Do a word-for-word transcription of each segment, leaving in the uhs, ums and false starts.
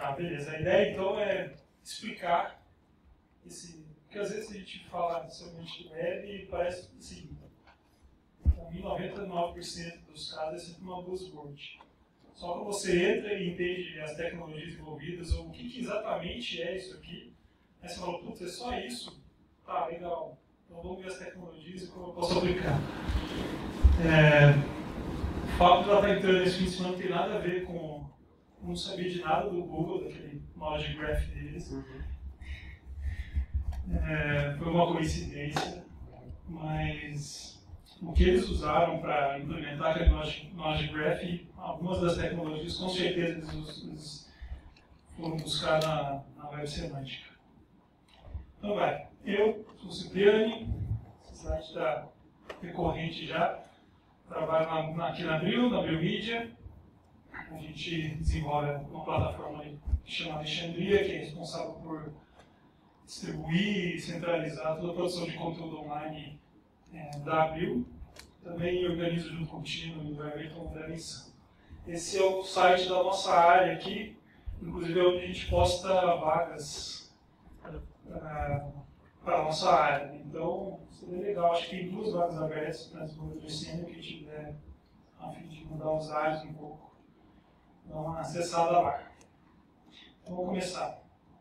Ah, beleza. A ideia, então, é explicar esse... Porque às vezes a gente fala somente web e parece o seguinte. Em noventa e nove por cento dos casos é sempre uma buzzword. Só que você entra e entende as tecnologias envolvidas, ou o que, que exatamente é isso aqui, aí você fala, putz, é só isso? Tá, legal. Então vamos ver as tecnologias e como eu posso aplicar. É, o fato de ela estar entrando nesse fim de semana não tem nada a ver com... Eu não sabia de nada do Google, daquele knowledge graph deles. Uhum. É, foi uma coincidência, mas o que eles usaram para implementar aquele knowledge, knowledge graph, algumas das tecnologias, com certeza eles, eles foram buscar na, na web semântica. Então vai, eu sou Cipriani, esse site está recorrente já, trabalho na, na, aqui na Abril, na Abril Media. A gente desenvolve uma plataforma chamada Alexandria, que é responsável por distribuir e centralizar toda a produção de conteúdo online é, da Abril. Também organizo junto com o time no Everton da missão. Esse é o site da nossa área aqui, inclusive é onde a gente posta vagas para a nossa área. Então, seria legal. Acho que tem duas vagas abertas para desenvolvedor sênior que tiver a fim de mudar os áreas um pouco. Dá uma acessada lá. Então, vamos começar.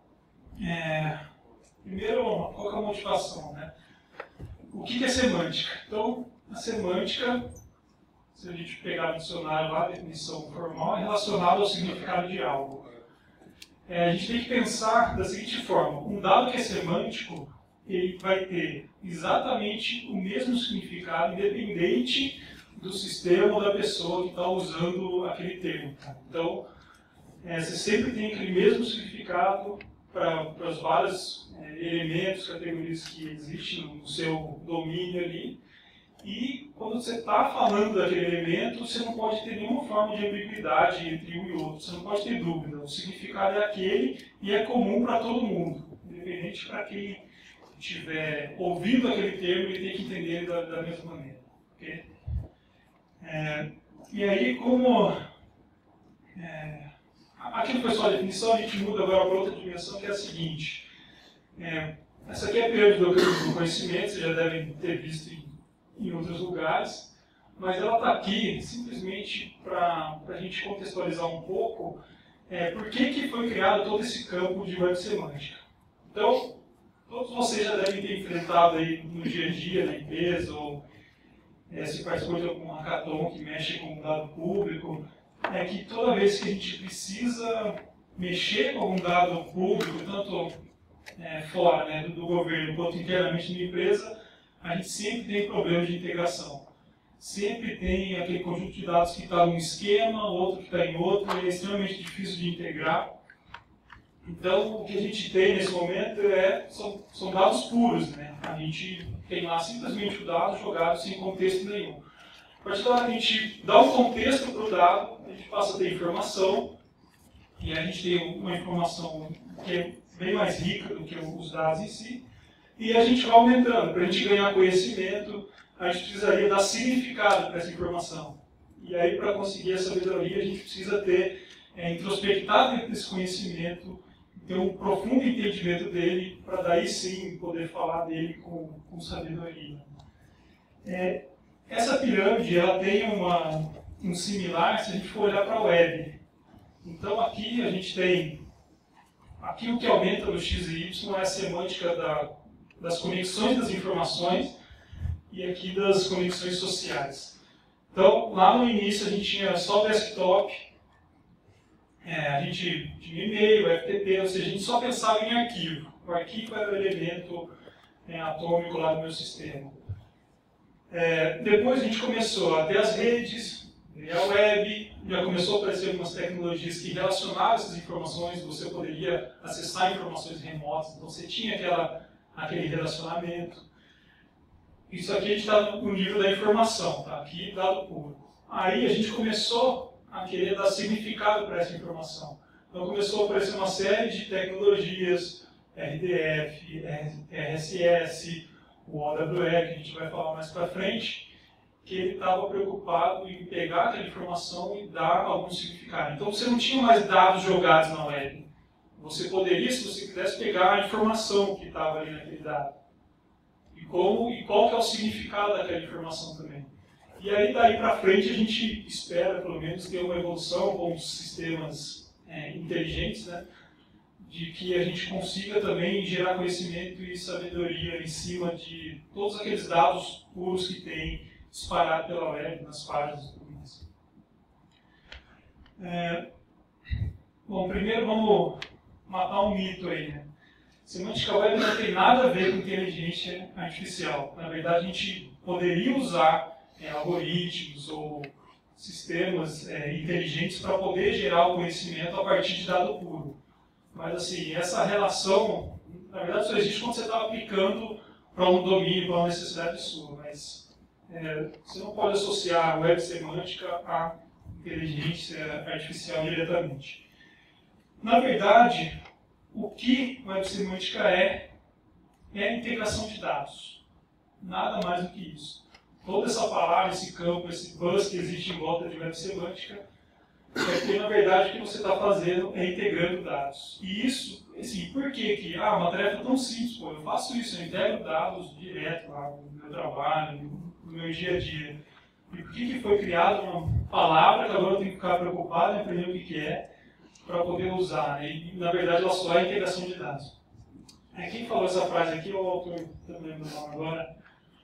É, primeiro, qual que é a motivação, né? O que é semântica? Então, a semântica, se a gente pegar no dicionário lá, a definição formal, é relacionada ao significado de algo. É, a gente tem que pensar da seguinte forma: um dado que é semântico, ele vai ter exatamente o mesmo significado, independente do sistema ou da pessoa que está usando aquele termo. Então, é, você sempre tem aquele mesmo significado para os vários é, elementos, categorias que existem no seu domínio ali. E quando você está falando daquele elemento, você não pode ter nenhuma forma de ambiguidade entre um e outro. Você não pode ter dúvida. O significado é aquele e é comum para todo mundo. Independente para quem estiver ouvindo aquele termo, ele tem que entender ele da, da mesma maneira. Okay? É, e aí, como é, aquilo foi só a definição, a gente muda agora para outra dimensão, que é a seguinte. É, essa aqui é a pirâmide do conhecimento, vocês já devem ter visto em, em outros lugares, mas ela está aqui simplesmente para a gente contextualizar um pouco é, por que, que foi criado todo esse campo de web semântica. Então, todos vocês já devem ter enfrentado aí no dia a dia, na empresa, ou É, se participou de algum hackathon que mexe com dado público, é que toda vez que a gente precisa mexer com algum dado público, tanto é, fora né, do, do governo quanto internamente na empresa, a gente sempre tem problemas de integração. Sempre tem aquele conjunto de dados que está num esquema, outro que está em outro, e é extremamente difícil de integrar. Então, o que a gente tem nesse momento é, são, são dados puros, né? A gente tem lá simplesmente o dado jogado sem contexto nenhum. A partir da hora que a gente dá um contexto para o dado, a gente passa a ter informação, e a gente tem uma informação que é bem mais rica do que os dados em si, e a gente vai aumentando. Para a gente ganhar conhecimento, a gente precisaria dar significado para essa informação. E aí, para conseguir essa sabedoria, a gente precisa ter é, introspectado dentro desse conhecimento, ter um profundo entendimento dele, para daí sim poder falar dele com, com sabedoria. É, essa pirâmide ela tem uma, um similar se a gente for olhar para a web. Então aqui a gente tem, aqui o que aumenta no X e Y é a semântica da, das conexões das informações e aqui das conexões sociais. Então lá no início a gente tinha só desktop, É, a gente tinha e-mail, F T P, ou seja, a gente só pensava em arquivo. O arquivo era o elemento é, atômico lá do meu sistema. É, depois a gente começou a ter as redes, a web, já começou a aparecer algumas tecnologias que relacionavam essas informações, você poderia acessar informações remotas, então você tinha aquela, aquele relacionamento. Isso aqui a gente está no nível da informação, tá? Aqui dado puro. Aí a gente começou a querer dar significado para essa informação. Então começou a aparecer uma série de tecnologias, R D F, R S S, o O W E, que a gente vai falar mais para frente, que ele estava preocupado em pegar aquela informação e dar algum significado. Então você não tinha mais dados jogados na web. você poderia, se você quisesse, pegar a informação que estava ali naquele dado. E, como, e qual que é o significado daquela informação também. E aí, daí para frente, a gente espera, pelo menos, ter uma evolução com os sistemas é, inteligentes, né? De que a gente consiga também gerar conhecimento e sabedoria em cima de todos aqueles dados puros que tem espalhado pela web, nas páginas e tudo mais. É, bom, primeiro vamos matar um mito aí, né? Semântica web não tem nada a ver com inteligência artificial. Na verdade, a gente poderia usar é, algoritmos ou sistemas é, inteligentes para poder gerar o conhecimento a partir de dado puro. Mas, assim, essa relação, na verdade, só existe quando você está aplicando para um domínio, para uma necessidade sua. Mas é, você não pode associar a web semântica à inteligência artificial diretamente. Na verdade, o que web semântica é, é a integração de dados. Nada mais do que isso. Toda essa palavra, esse campo, esse buzz que existe em volta de web semântica, é porque, na verdade, o que você está fazendo é integrando dados. E isso, assim, por que que, ah, uma tarefa tão simples, pô, eu faço isso, eu integro dados direto lá no meu trabalho, no meu dia a dia. E por que que foi criada uma palavra que agora eu tenho que ficar preocupado em aprender o que que é para poder usar, né? E, na verdade, ela só é a integração de dados. É, quem falou essa frase aqui é o autor, não lembro o nome agora,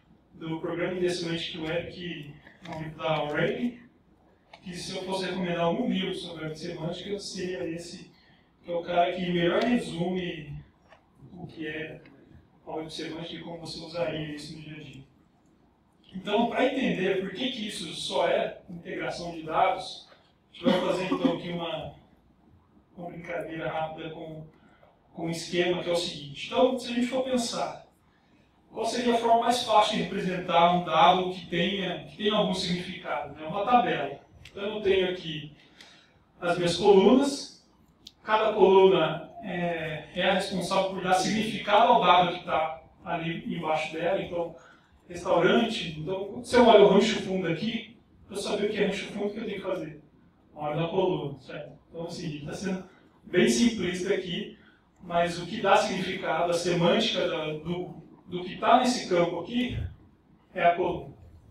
do Programming the Semantic Web, que é um livro da O'Reilly, que se eu fosse recomendar algum livro sobre web semântica, seria esse, que é o cara que melhor resume o que é a web semântica e como você usaria isso no dia a dia. Então, para entender por que que isso só é integração de dados, a gente vai fazer então aqui uma, uma brincadeira rápida com, com um esquema que é o seguinte. Então, se a gente for pensar, qual seria a forma mais fácil de representar um dado que tenha, que tenha algum significado? Né? Uma tabela. Então eu tenho aqui as minhas colunas, cada coluna é, é a responsável por dar significado ao dado que está ali embaixo dela. Então, restaurante, então se eu olho o rancho fundo aqui, para eu saber o que é rancho fundo, o que eu tenho que fazer? Olho na coluna, certo? Então assim, está sendo bem simplista aqui, mas o que dá significado, a semântica da, do, do que está nesse campo aqui, é a coluna.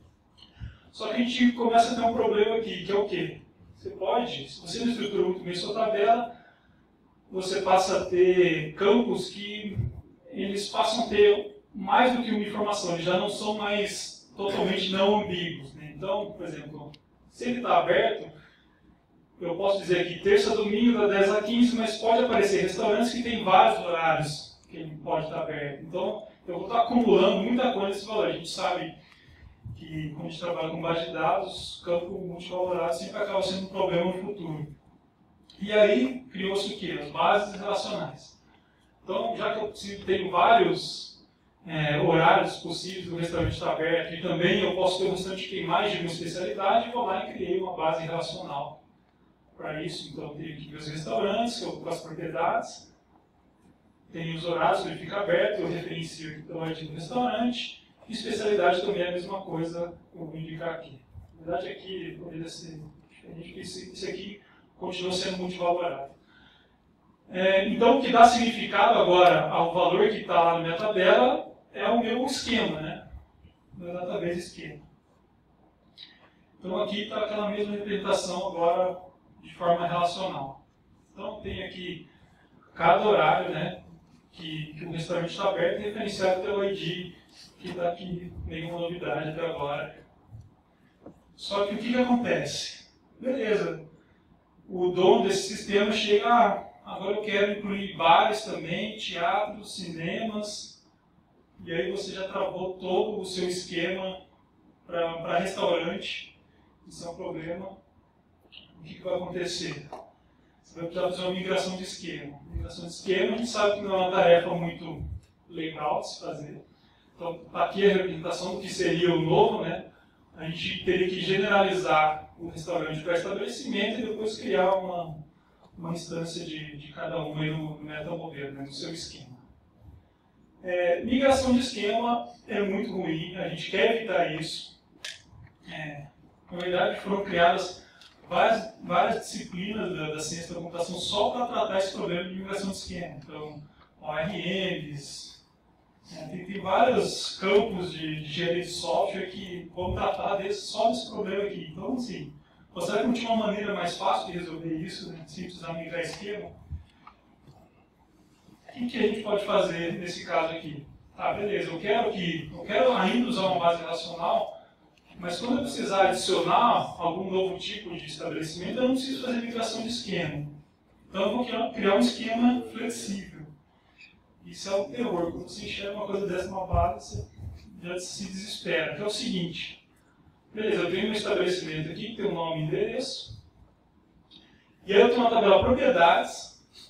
Só que a gente começa a ter um problema aqui, que é o quê? Você pode, se você não estrutura muito bem sua tabela, você passa a ter campos que eles passam a ter mais do que uma informação, eles já não são mais totalmente não ambíguos. Né? Então, por exemplo, se ele está aberto, eu posso dizer aqui terça, domingo, da dez a quinze, mas pode aparecer restaurantes que tem vários horários que ele pode estar aberto. Então, eu vou estar acumulando muita coisa nesse valor. A gente sabe que quando a gente trabalha com base de dados, campo multivalorado sempre acaba sendo um problema no futuro. E aí, criou-se o quê? As bases relacionais. Então, já que eu tenho vários é, horários possíveis do restaurante estar aberto, e também eu posso ter um restaurante que tem mais de uma especialidade, eu vou lá e criei uma base relacional para isso. Então, eu tenho aqui meus restaurantes, com as propriedades, tenho os horários que ele fica aberto, eu referencio então a do restaurante. Especialidade também é a mesma coisa que eu vou indicar aqui. Na verdade, aqui poderia ser diferente, porque esse aqui continua sendo multivalorado. É, então, o que dá significado agora ao valor que está lá na minha tabela é o meu esquema, né? Meu database esquema. Então, aqui está aquela mesma representação agora de forma relacional. Então, tem aqui cada horário, né, que, que o restaurante está aberto, referenciado pelo I D, que está aqui, nenhuma novidade até agora. Só que o que, que acontece? Beleza, o dono desse sistema chega, ah, agora eu quero incluir bares também, teatros, cinemas, e aí você já travou todo o seu esquema para restaurante. Isso é um problema. O que, que vai acontecer? Você vai precisar fazer uma migração de esquema. Migração de esquema, a gente sabe que não é uma tarefa muito legal de se fazer. Então, aqui a representação do que seria o novo, né? A gente teria que generalizar o restaurante para estabelecimento e depois criar uma, uma instância de, de cada um aí no, no metamodelo, né? No seu esquema. É, migração de esquema é muito ruim, a gente quer evitar isso. É, na verdade, foram criadas várias, várias disciplinas da, da ciência da computação só para tratar esse problema de migração de esquema. Então, O R Ms, é, tem, tem vários campos de, de engenharia de software que vão tratar desse, só desse problema aqui. Então, assim, você vai continuar uma maneira mais fácil de resolver isso, né, sem precisar migrar esquema. O que, que a gente pode fazer nesse caso aqui? Tá, beleza, eu quero, que, eu quero ainda usar uma base relacional, mas quando eu precisar adicionar algum novo tipo de estabelecimento, eu não preciso fazer migração de esquema. Então eu vou criar, criar um esquema flexível. Isso é um terror. Quando você enxerga uma coisa dessa numa base, você já se desespera. Que é o seguinte, beleza, eu tenho um estabelecimento aqui que tem um nome e endereço, e aí eu tenho uma tabela propriedades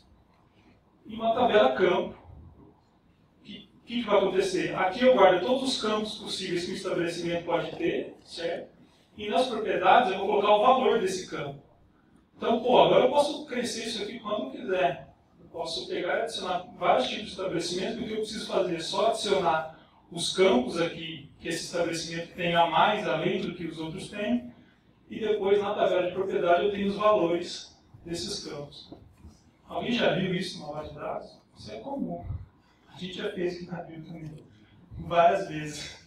e uma tabela campo. O que, que vai acontecer? Aqui eu guardo todos os campos possíveis que o estabelecimento pode ter, certo? E nas propriedades eu vou colocar o valor desse campo. Então, pô, agora eu posso crescer isso aqui quando eu quiser. Eu posso pegar e adicionar vários tipos de estabelecimento, e o que eu preciso fazer é só adicionar os campos aqui que esse estabelecimento tem a mais, além do que os outros têm, e depois na tabela de propriedade eu tenho os valores desses campos. Alguém já viu isso numa base de dados? Isso é comum. A gente já fez aqui na Bio também, várias vezes.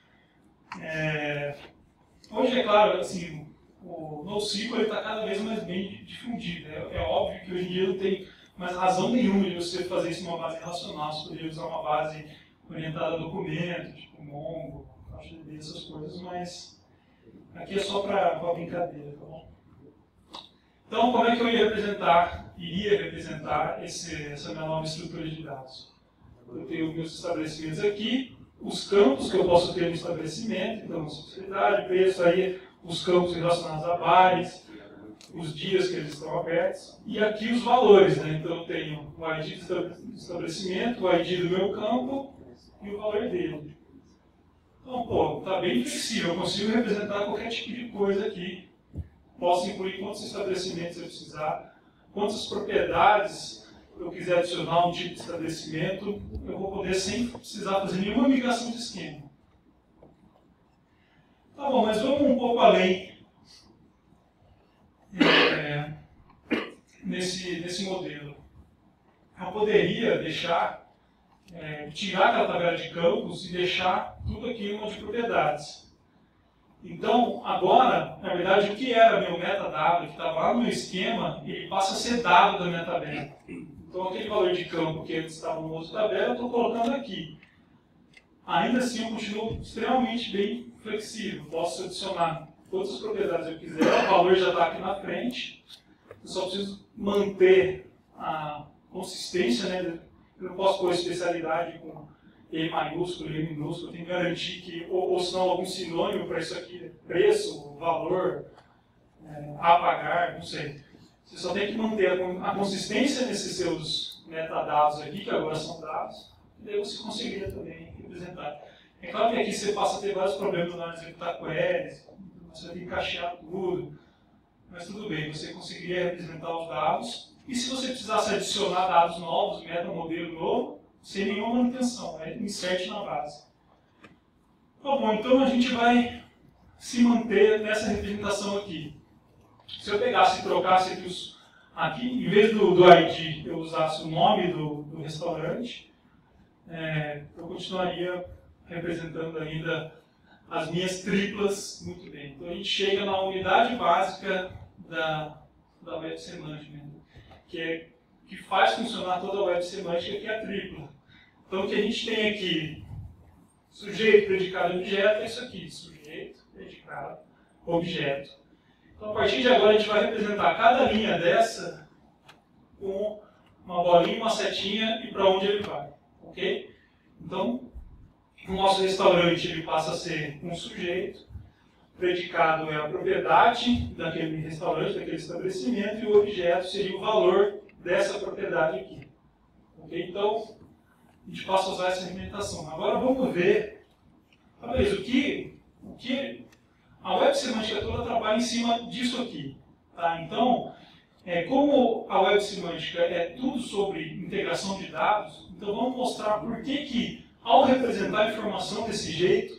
É... Hoje, é claro, assim, o NoSQL está cada vez mais bem difundido. É, é óbvio que hoje em dia não tem mais razão nenhuma de você fazer isso numa base relacional. Você poderia usar uma base orientada a documentos, tipo Mongo, CaixaDB, essas coisas, mas aqui é só para brincadeira, tá bom? Então, como é que eu ia representar, iria representar esse, essa minha nova estrutura de dados? Eu tenho meus estabelecimentos aqui, os campos que eu posso ter no estabelecimento, então, especialidade, preço, aí os campos relacionados a bares, os dias que eles estão abertos, e aqui os valores, né? Então eu tenho o I D do estabelecimento, o I D do meu campo e o valor dele. Então, pô, está bem flexível, eu consigo representar qualquer tipo de coisa aqui. Posso incluir quantos estabelecimentos eu precisar, quantas propriedades eu quiser adicionar a um tipo de estabelecimento, eu vou poder sem precisar fazer nenhuma migração de esquema. Tá bom, mas vamos um pouco além é, nesse, nesse modelo. Eu poderia deixar, é, tirar aquela tabela de campos e deixar tudo aqui em uma de propriedades. Então, agora, na verdade, o que era meu metadado, que estava lá no meu esquema, ele passa a ser dado da minha tabela. Então, aquele valor de campo que antes estava no outro tabela, eu estou colocando aqui. Ainda assim, eu continuo extremamente bem flexível. Posso adicionar todas as propriedades que eu quiser, o valor já está aqui na frente. Eu só preciso manter a consistência, né? Eu não posso pôr especialidade com E maiúsculo, E minúsculo, eu tenho que garantir que, ou, ou se não, algum sinônimo para isso aqui, preço, valor, é, a pagar, não sei. Você só tem que manter a, a consistência nesses seus metadados aqui, que agora são dados, e daí você conseguiria também representar. É claro que aqui você passa a ter vários problemas na hora de executar queries, você vai ter que cachear tudo, mas tudo bem, você conseguiria representar os dados, e se você precisasse adicionar dados novos, meta um modelo novo, sem nenhuma manutenção, é insert na base. Tá bom, então a gente vai se manter nessa representação aqui. Se eu pegasse e trocasse aqui, os, aqui em vez do, do I D, eu usasse o nome do, do restaurante, é, eu continuaria representando ainda as minhas triplas muito bem. Então a gente chega na unidade básica da, da web semântica, que, é, que faz funcionar toda a web semântica, que é a tripla. Então o que a gente tem aqui, sujeito, predicado e objeto, é isso aqui, sujeito, predicado, objeto. Então a partir de agora a gente vai representar cada linha dessa com uma bolinha, uma setinha e para onde ele vai, ok? Então, o nosso restaurante ele passa a ser um sujeito, predicado é a propriedade daquele restaurante, daquele estabelecimento, e o objeto seria o valor dessa propriedade aqui. Ok? Então, a gente passa a usar essa representação. Agora vamos ver, talvez, o que, o que a web semântica toda trabalha em cima disso aqui. Tá? Então, é, como a web semântica é tudo sobre integração de dados, então vamos mostrar por que que, ao representar a informação desse jeito,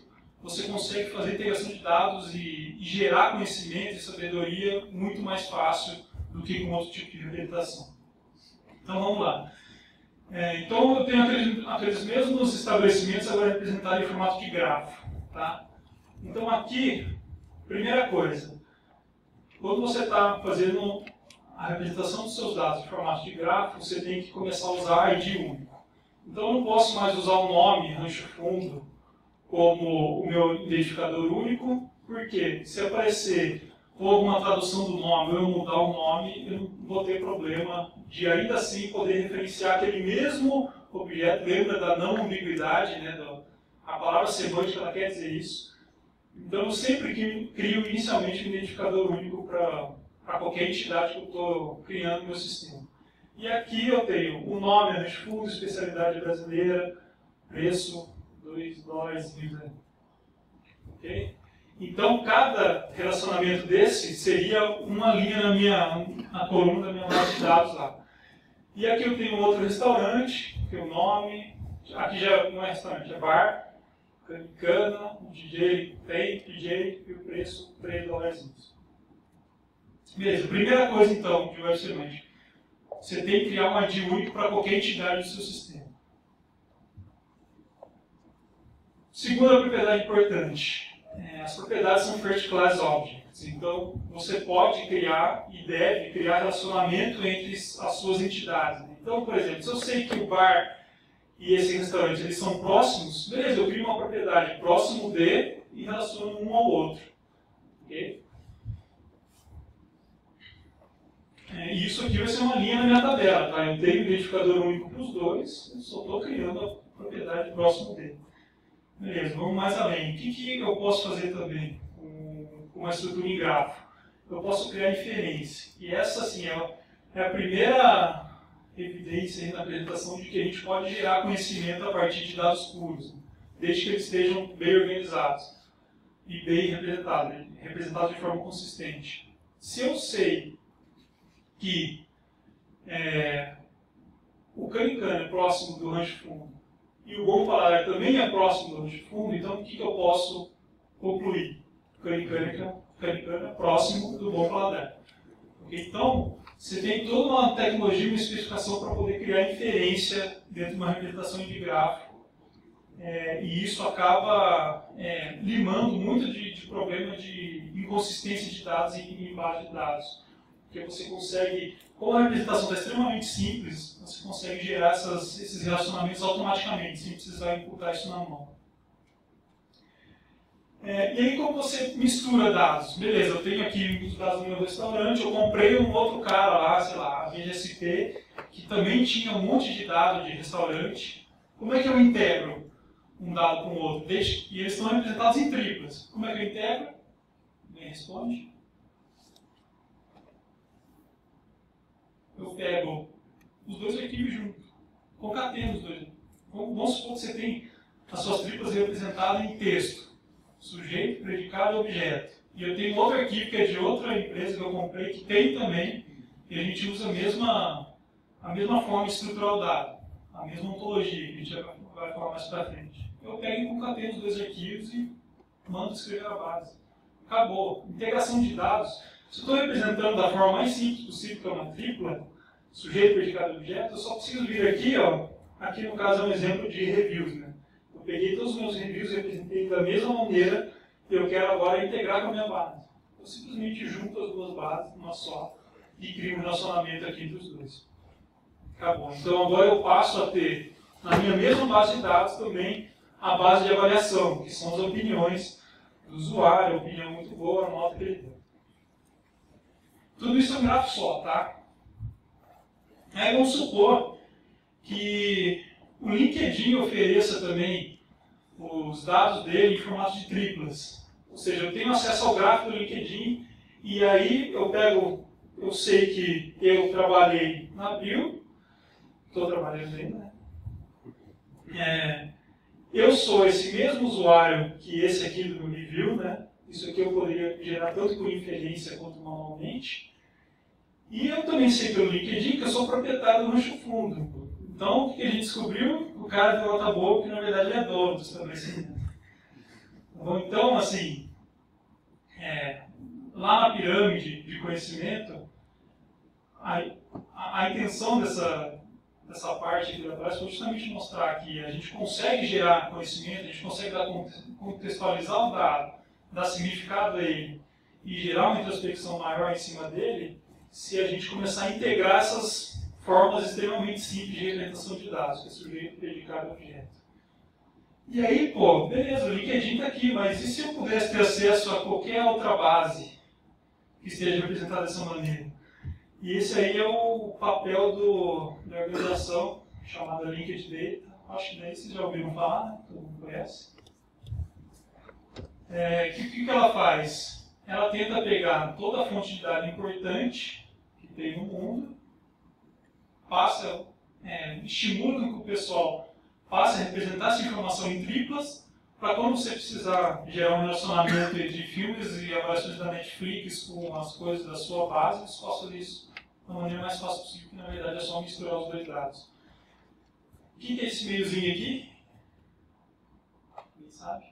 você consegue fazer integração de dados e, e gerar conhecimento e sabedoria muito mais fácil do que com outro tipo de representação. Então vamos lá. É, então eu tenho aqueles, aqueles mesmos estabelecimentos agora representados em formato de grafo. Tá? Então aqui, primeira coisa, quando você está fazendo a representação dos seus dados em formato de grafo, você tem que começar a usar I D único. Então eu não posso mais usar o nome Rancho Fundo como o meu identificador único, porque se aparecer ou alguma tradução do nome ou eu mudar o nome, eu não vou ter problema de ainda assim poder referenciar aquele mesmo objeto. Lembra da não ambiguidade, né? A palavra semântica ela quer dizer isso. Então eu sempre crio inicialmente um identificador único para qualquer entidade que eu estou criando no meu sistema. E aqui eu tenho o nome, Rancho Fundo, especialidade brasileira, preço, dois dólares e ok? Então, cada relacionamento desse seria uma linha na minha na coluna da minha base de dados lá. E aqui eu tenho outro restaurante, que é o nome, aqui já não é restaurante, é bar, Canicana, o D J tem, D J e o preço, três dólares. Beleza, primeira coisa então de web semântica, você tem que criar um I D único para qualquer entidade do seu sistema. Segunda propriedade importante. É, as propriedades são first class objects, então você pode criar e deve criar relacionamento entre as suas entidades. Então, por exemplo, se eu sei que o bar e esse restaurante eles são próximos, beleza, eu crio uma propriedade próximo de e relaciono um ao outro. Okay? É, e isso aqui vai ser uma linha na minha tabela, tá? Eu tenho identificador único para os dois, eu só estou criando a propriedade próximo dele. Beleza, vamos mais além. O que, que eu posso fazer também com, com uma estrutura em grafo? Eu posso criar inferência. E essa, assim, é, é a primeira evidência aí na apresentação de que a gente pode gerar conhecimento a partir de dados puros, né? Desde que eles estejam bem organizados e bem representados, né? Representados de forma consistente. Se eu sei que é, o Canicana é próximo do Rancho Fundo, e o Bom Paladar também é próximo do Rancho Fundo, então o que, que eu posso concluir? O Canicana é próximo do Bom Paladar. Okay? Então, você tem toda uma tecnologia, uma especificação para poder criar inferência dentro de uma representação de grafo. É, e isso acaba é, limando muito de, de problema de inconsistência de dados em, em base de dados. Porque você consegue, como a representação está extremamente simples, você consegue gerar essas, esses relacionamentos automaticamente, sem precisar imputar isso na mão. É, e aí, como você mistura dados? Beleza, eu tenho aqui os dados do meu restaurante, eu comprei um outro cara lá, sei lá, a V G S P, que também tinha um monte de dados de restaurante. Como é que eu integro um dado com o outro? Deixa, e eles estão representados em triplas. Como é que eu integro? Ninguém responde. Eu pego os dois arquivos juntos, concateno os dois. Vamos supor que você tem as suas triplas representadas em texto, sujeito, predicado e objeto. E eu tenho outro arquivo que é de outra empresa que eu comprei, que tem também, e a gente usa a mesma, a mesma forma de estruturar o dado, a mesma ontologia, que a gente vai falar mais para frente. Eu pego e concateno os dois arquivos e mando escrever a base. Acabou. Integração de dados. Se eu estou representando da forma mais simples possível, que é uma tripla, sujeito, predicado e objeto, eu só preciso vir aqui, ó, aqui no caso é um exemplo de reviews, né? Eu peguei todos os meus reviews e representei da mesma maneira e eu quero agora integrar com a minha base. Eu simplesmente junto as duas bases numa só e crio um relacionamento aqui entre os dois. Acabou. Então agora eu passo a ter, na minha mesma base de dados, também a base de avaliação, que são as opiniões do usuário, a opinião muito boa, a nota que ele deu. Tudo isso é um grafo só, tá? Aí vamos supor que o LinkedIn ofereça também os dados dele em formato de triplas. Ou seja, eu tenho acesso ao gráfico do LinkedIn e aí eu pego, eu sei que eu trabalhei na abril, estou trabalhando ainda, né? É, eu sou esse mesmo usuário que esse aqui do review, né? Isso aqui eu poderia gerar tanto por inferência quanto manualmente. E eu também sei pelo LinkedIn que eu sou proprietário do Rancho Fundo. Então, o que a gente descobriu? O cara deu nota boa, que na verdade ele é dono do estabelecimento. bom? Então, assim, é, lá na pirâmide de conhecimento, a, a, a intenção dessa, dessa parte aqui da palestra foi justamente mostrar que a gente consegue gerar conhecimento, a gente consegue dar, contextualizar o dado, dar significado a ele e gerar uma introspecção maior em cima dele, se a gente começar a integrar essas formas extremamente simples de representação de dados, que é sujeito, predicado e objeto. E aí, pô, beleza, o LinkedIn está aqui, mas e se eu pudesse ter acesso a qualquer outra base que esteja representada dessa maneira? E esse aí é o papel do, da organização chamada Linked Data. Acho que daí vocês já ouviram falar, né? Todo mundo conhece. É, o que, que ela faz? Ela tenta pegar toda a fonte de dados importante que tem no mundo, passa, é, estimula que o pessoal passe a representar essa informação em triplas, para quando você precisar gerar um relacionamento entre filmes e avaliações da Netflix com as coisas da sua base, você faça isso da maneira mais fácil possível, que na verdade é só misturar os dois dados. O que é esse meiozinho aqui? Quem sabe?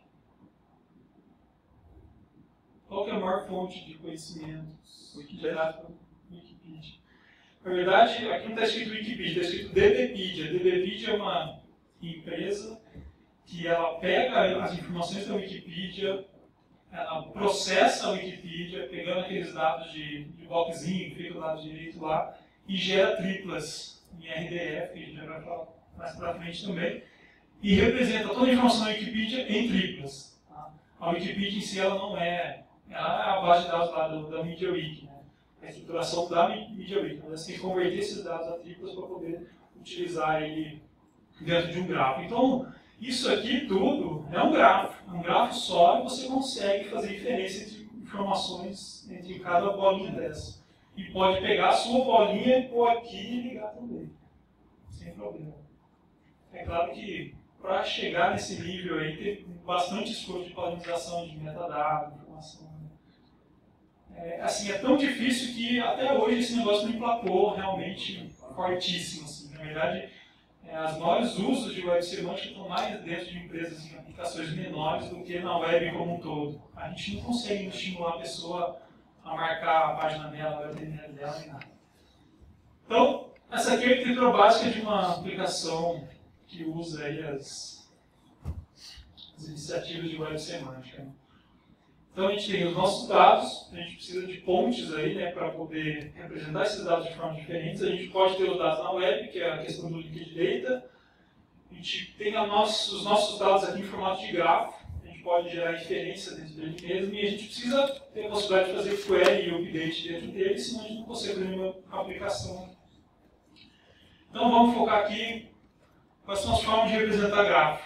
Qual que é a maior fonte de conhecimentos? Wikipedia. Wikipedia. Na verdade, aqui não está escrito Wikipedia, está escrito DBpedia. DBpedia é uma empresa que ela pega as informações da Wikipedia, ela processa a Wikipedia, pegando aqueles dados de, de boxzinho, que fica do lado direito lá, e gera triplas em R D F, que a gente já vai falar mais pra frente também, e representa toda a informação da Wikipedia em triplas. Tá? A Wikipedia em si ela não é, ela é a base de dados lá do, da MediaWiki, né? A estruturação da MediaWiki, mas você tem que converter esses dados a triplas para poder utilizar ele dentro de um grafo. Então, isso aqui tudo é um grafo. É um grafo só e você consegue fazer diferença entre informações entre cada bolinha dessa. E pode pegar a sua bolinha e pôr aqui e ligar também. Sem problema. É claro que para chegar nesse nível aí tem bastante esforço de padronização de metadados, informação. É, assim, é tão difícil que até hoje esse negócio não emplacou realmente fortíssimo. Assim. Na verdade, as maiores usos de web semântica estão mais dentro de empresas em aplicações menores do que na web como um todo. A gente não consegue estimular a pessoa a marcar a página dela, a H T M L dela, nem nada. Então, essa aqui é a arquitetura básica de uma aplicação que usa aí as, as iniciativas de web semântica. Então, a gente tem os nossos dados, a gente precisa de pontes aí, né, para poder representar esses dados de formas diferentes. A gente pode ter os dados na web, que é a questão do Linked Data. A gente tem a nosso, os nossos dados aqui em formato de grafo. A gente pode gerar inferência dentro dele mesmo. E a gente precisa ter a possibilidade de fazer query e update dentro dele, senão a gente não consegue fazer nenhuma aplicação. Então, vamos focar aqui quais são as formas de representar grafo.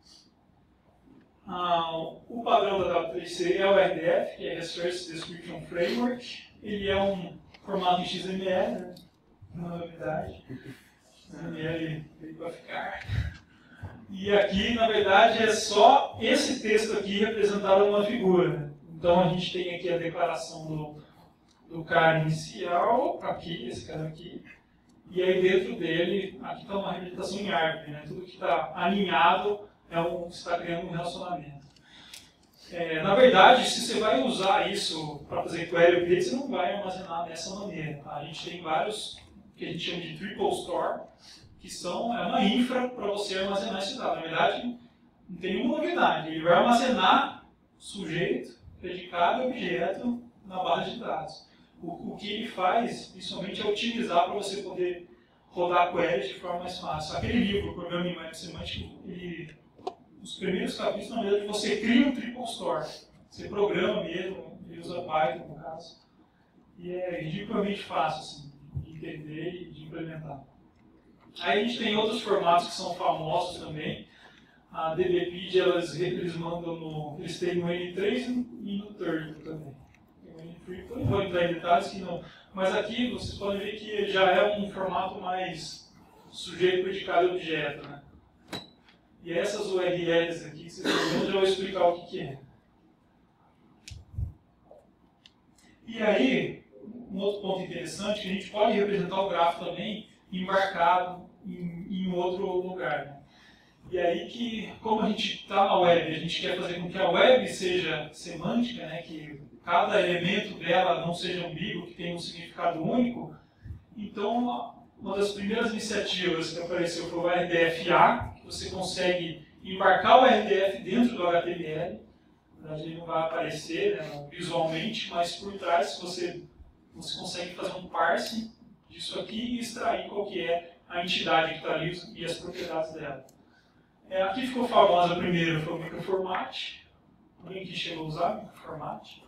Ah, o padrão da W três C é o R D F, que é Resource Description Framework. Ele é um formato em X M L, né? Uma novidade. X M L veio para ficar. E aqui, na verdade, é só esse texto aqui representado numa figura. Então a gente tem aqui a declaração do, do cara inicial, aqui, esse cara aqui. E aí dentro dele, aqui está uma representação em árvore, né? Tudo que está alinhado é um, você está criando um relacionamento. É, na verdade, se você vai usar isso para fazer query update, você não vai armazenar dessa maneira. Tá? A gente tem vários que a gente chama de triple store, que são é uma infra para você armazenar esse dado. Na verdade, não tem nenhuma novidade. Ele vai armazenar sujeito, predicado e objeto na base de dados. O, o que ele faz, principalmente, é otimizar para você poder rodar queries de forma mais fácil. Aquele livro, o Programa em Web Semântica, ele... Os primeiros capítulos, na verdade, você cria um triple store. Você programa mesmo, ele usa Python, no caso. E é ridiculamente fácil assim, de entender e de implementar. Aí a gente tem outros formatos que são famosos também. A DBpedia, elas, eles mandam no... Eles têm no N três e no Turtle também. O N três, eu não vou entrar em detalhes que não. Mas aqui vocês podem ver que já é um formato mais sujeito, predicado e objeto, né? E essas U R Ls aqui que vocês estão vendo, eu já vou explicar o que, que é. E aí, um outro ponto interessante, que a gente pode representar o grafo também embarcado em, em outro lugar. Né? E aí que, como a gente está na web, a gente quer fazer com que a web seja semântica, né, que cada elemento dela não seja ambíguo, que tenha um significado único. Então, uma das primeiras iniciativas que apareceu foi o R D F A, que você consegue embarcar o R D F dentro do H T M L. Na verdade, ele não vai aparecer, né, visualmente, mas por trás você, você consegue fazer um parsing disso aqui e extrair qual que é a entidade que está ali e as propriedades dela. É, aqui ficou famosa a primeira, foi o microformat. Alguém que chegou a usar o microformat?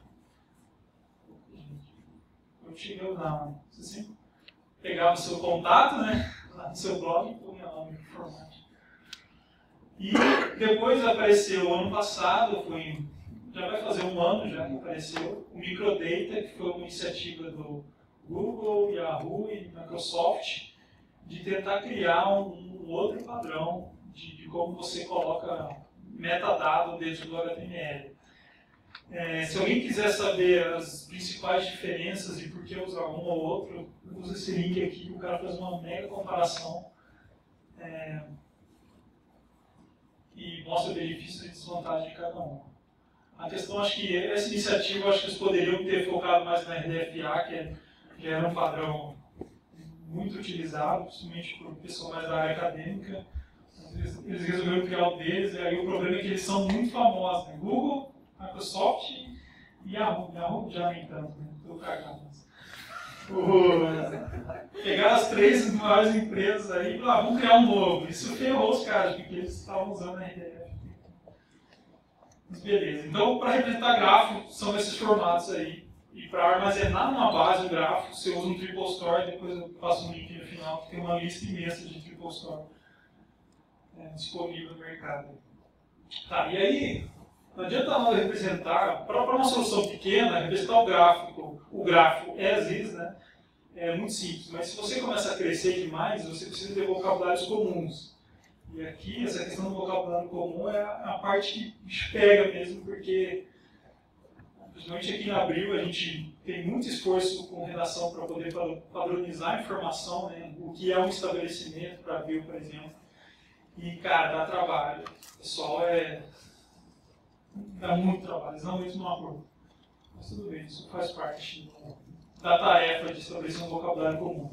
Eu cheguei a usar, né? Você sempre pegava o seu contato, né, lá no seu blog e punha lá o microformat. E depois apareceu, ano passado, foi, já vai fazer um ano já que apareceu, o Microdata, que foi uma iniciativa do Google, Yahoo e Microsoft, de tentar criar um, um outro padrão de, de como você coloca metadado dentro do H T M L. É, se alguém quiser saber as principais diferenças e por que usar um ou outro, usa esse link aqui que o cara faz uma mega comparação é, e mostra benefícios e desvantagens de cada um. A questão, acho que essa iniciativa, acho que eles poderiam ter focado mais na R D F A, que, é, que era um padrão muito utilizado, principalmente por pessoas mais da área acadêmica. Eles, eles resolveram criar o deles, e aí o problema é que eles são muito famosos, né? Google, Microsoft e Yahoo. Yahoo já nem tanto, né? Estou cagado. Uh, pegaram as três maiores empresas aí e ah, vamos criar um novo. Isso ferrou os caras, porque eles estavam usando a R D F. Mas beleza. Então, para representar grafo, são esses formatos aí. E para armazenar numa base o gráfico, você usa um Triple Store, depois eu passo um link no final, que tem uma lista imensa de Triple Store é, disponível no mercado. Tá, e aí, não adianta nós representar, para uma solução pequena, representar o gráfico, o gráfico as is, né, é muito simples, mas se você começa a crescer demais, você precisa ter vocabulários comuns. E aqui, essa questão do vocabulário comum é a parte que pega mesmo, porque principalmente aqui na Abril, a gente tem muito esforço com redação para poder padronizar a informação, né? O que é um estabelecimento para Abril, por exemplo. E, cara, dá trabalho. O pessoal é... dá muito trabalho, eles não entram no acordo. Mas tudo bem, isso faz parte da tarefa de estabelecer um vocabulário comum.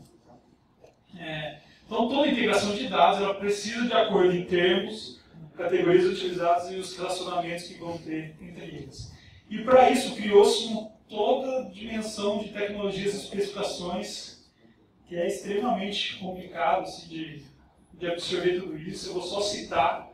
É... Então, toda integração de dados ela precisa de acordo em termos, categorias utilizadas e os relacionamentos que vão ter entre eles. E para isso criou-se toda a dimensão de tecnologias e especificações que é extremamente complicado assim, de, de absorver tudo isso. Eu vou só citar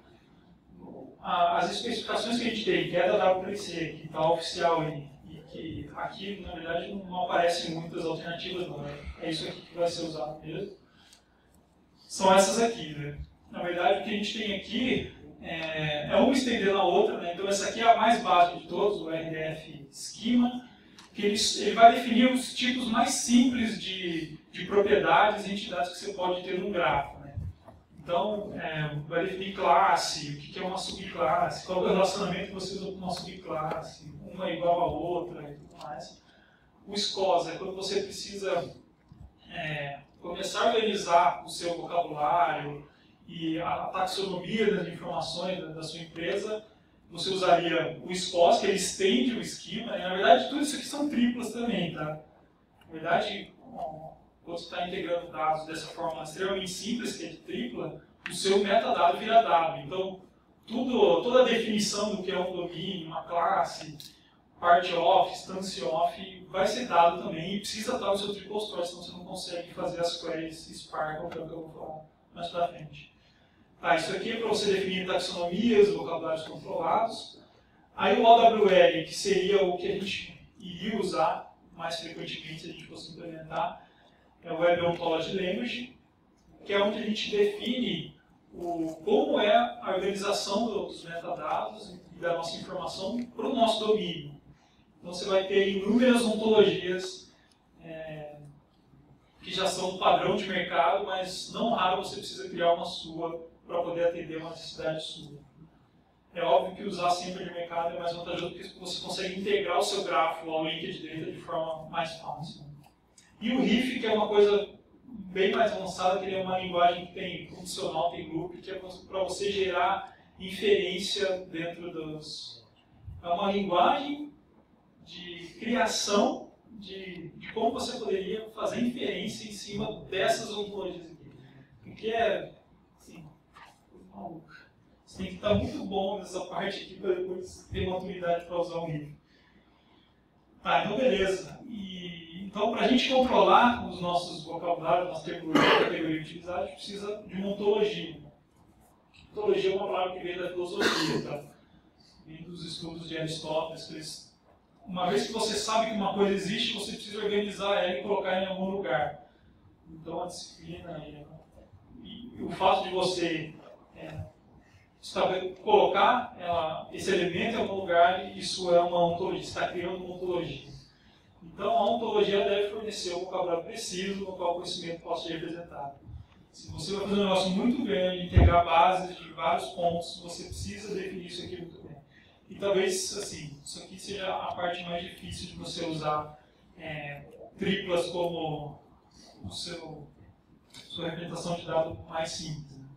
a, as especificações que a gente tem, que é da W três C, que está oficial aí, e que aqui, na verdade, não aparecem muitas alternativas, não. É isso aqui que vai ser usado mesmo. São essas aqui, né? Na verdade, o que a gente tem aqui É, é uma estendendo a outra, né? Então essa aqui é a mais básica de todos, o R D F Schema, que ele, ele vai definir os tipos mais simples de, de propriedades e entidades que você pode ter num grafo, né? Então, é, vai definir classe, o que é uma subclasse, qual é o relacionamento que você usa com uma subclasse, uma é igual a outra e tudo mais. O S C O S é quando você precisa é, começar a organizar o seu vocabulário, e a taxonomia das informações da, da sua empresa, você usaria o S C O S, que ele estende o esquema, e na verdade tudo isso aqui são triplas também, tá? Na verdade, quando você está integrando dados dessa forma extremamente simples, que é de tripla, o seu metadado vira dado. Então, tudo, toda a definição do que é um domínio, uma classe, part off, instance off, vai ser dado também, e precisa estar no seu Triple Store, senão você não consegue fazer as queries Spark, que é o que eu vou falar mais pra frente. Tá, isso aqui é para você definir taxonomias, vocabulários controlados. Aí o O W L, que seria o que a gente iria usar mais frequentemente se a gente fosse implementar, é o Web Ontology Language, que é onde a gente define o, como é a organização dos metadados e da nossa informação para o nosso domínio. Então você vai ter inúmeras ontologias é, que já são um padrão de mercado, mas não raro você precisa criar uma sua para poder atender uma necessidade sua. É óbvio que usar sempre de mercado é mais vantajoso porque você consegue integrar o seu grafo ao linked data de forma mais fácil. E o R I F, que é uma coisa bem mais avançada, que ele é uma linguagem que tem condicional, tem loop, que é para você gerar inferência dentro dos... É uma linguagem de criação de, de como você poderia fazer inferência em cima dessas ontologias aqui. Porque é, assim, maluco. Você tem que estar muito bom nessa parte aqui para depois ter maturidade para usar o livro. Tá, então beleza. E, então, para a gente controlar os nossos vocabulários, nossa terminologia, categoria utilizada, a gente precisa de uma ontologia. Ontologia é uma palavra que vem da filosofia, tá? Vem dos estudos de Aristóteles. Que eles, uma vez que você sabe que uma coisa existe, você precisa organizar ela e colocar ela em algum lugar. Então, a disciplina e, e o fato de você é, saber colocar ela, esse elemento em algum lugar, isso é uma ontologia, está criando uma ontologia. Então, a ontologia deve fornecer um vocabulário preciso no qual o conhecimento possa ser representado. Se você vai fazer um negócio muito grande, integrar bases de vários pontos, você precisa definir isso aqui muito bem. E talvez, assim, isso aqui seja a parte mais difícil de você usar é, triplas como o seu, sua representação de dado mais simples. Né?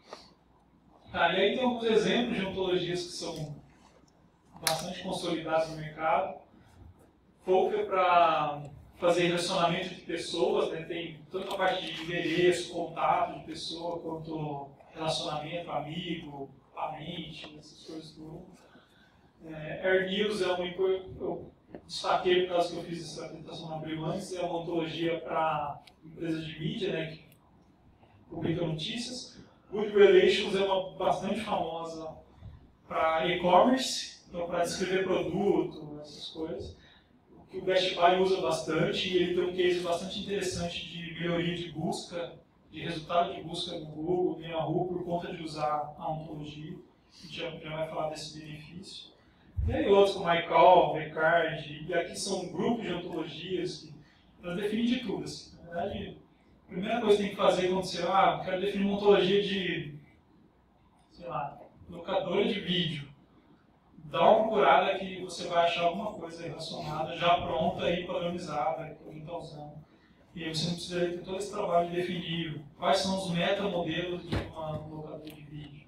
Tá, e aí tem alguns exemplos de ontologias que são bastante consolidados no mercado. Folk é para fazer relacionamento de pessoas, né? Tem tanto a parte de endereço, contato de pessoa, quanto relacionamento, amigo, parente, essas coisas tudo. É, Air News é uma eu destaquei por causa que eu fiz essa apresentação na Abril antes, é uma ontologia para empresas de mídia, né, que publicam notícias. Good Relations é uma bastante famosa para e-commerce, então para descrever produto, essas coisas. Que o Best Buy usa bastante e ele tem um case bastante interessante de melhoria de busca, de resultado de busca no Google, no Yahoo, por conta de usar a ontologia. A gente já, já vai falar desse benefício. E aí outros como iCall, Recard, e aqui são grupos de ontologias que elas definem de tudo. Assim. Na verdade, a primeira coisa que tem que fazer quando você, ah, quero definir uma ontologia de, sei lá, locadora de vídeo. Dá uma procurada que você vai achar alguma coisa relacionada, já pronta e padronizada, que alguém está usando. E aí você não precisa ter todo esse trabalho de definir quais são os metamodelos de uma locadora de vídeo.